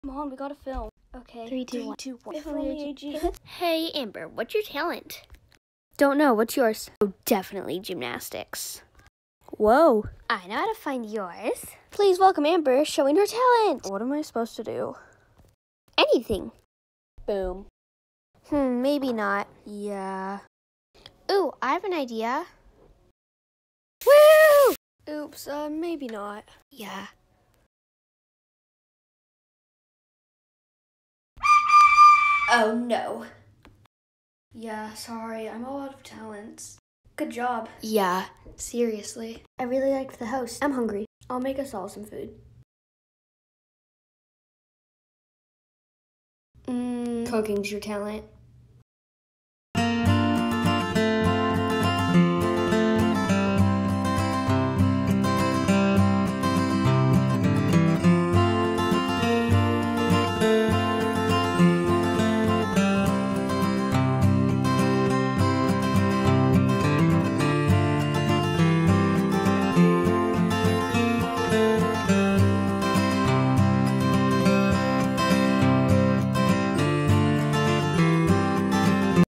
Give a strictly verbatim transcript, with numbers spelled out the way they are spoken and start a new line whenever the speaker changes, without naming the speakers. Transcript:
Come on, we gotta film. Okay.
Three, two,
Three,
one.
two, one.
If
If
only
only
A G.
A G.
Hey, Amber, what's your talent?
Don't know. What's yours?
Oh, definitely gymnastics.
Whoa.
I know how to find yours.
Please welcome Amber showing her talent. What am I supposed to do?
Anything.
Boom.
Hmm, maybe not.
Yeah.
Ooh, I have an idea.
Woo! Oops, uh, maybe not.
Yeah.
Oh, no. Yeah, sorry. I'm all out of talents. Good job.
Yeah, seriously.
I really liked the host. I'm hungry. I'll make us all some food.
Mm,
Cooking's your talent.